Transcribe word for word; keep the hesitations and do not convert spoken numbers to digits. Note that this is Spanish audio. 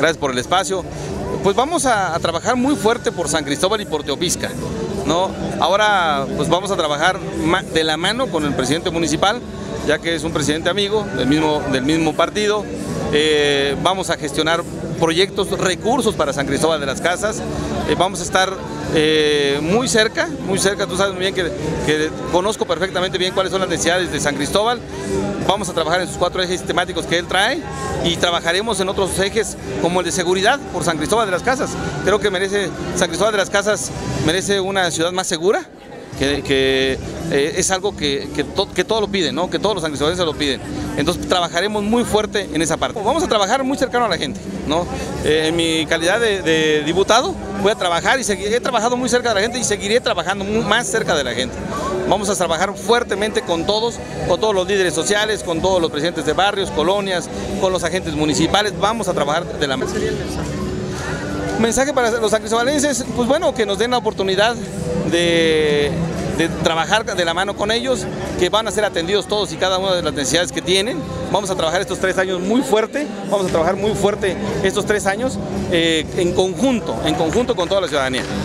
gracias por el espacio. Pues vamos a, a trabajar muy fuerte por San Cristóbal y por Teopisca, ¿no? Ahora pues vamos a trabajar de la mano con el presidente municipal, ya que es un presidente amigo del mismo, del mismo partido. Eh, vamos a gestionar proyectos, recursos para San Cristóbal de las Casas. Eh, vamos a estar eh, muy cerca, muy cerca, tú sabes muy bien que, que conozco perfectamente bien cuáles son las necesidades de San Cristóbal. Vamos a trabajar en sus cuatro ejes temáticos que él trae y trabajaremos en otros ejes como el de seguridad por San Cristóbal de las Casas. Creo que merece, San Cristóbal de las Casas merece una ciudad más segura, que, que eh, es algo que, que, to, que todo lo piden, ¿no? Que todos los san cristóbalenses lo piden. Entonces trabajaremos muy fuerte en esa parte. Vamos a trabajar muy cercano a la gente, ¿no? Eh, en mi calidad de, de diputado voy a trabajar y seguir, he trabajado muy cerca de la gente y seguiré trabajando muy, más cerca de la gente. Vamos a trabajar fuertemente con todos, con todos los líderes sociales, con todos los presidentes de barrios, colonias, con los agentes municipales. Vamos a trabajar de la mano. ¿Cuál sería el mensaje? Mensaje para los san cristóbalenses, pues bueno, que nos den la oportunidad de, de trabajar de la mano con ellos, que van a ser atendidos todos y cada una de las necesidades que tienen. Vamos a trabajar estos tres años muy fuerte, vamos a trabajar muy fuerte estos tres años eh, en conjunto, en conjunto con toda la ciudadanía.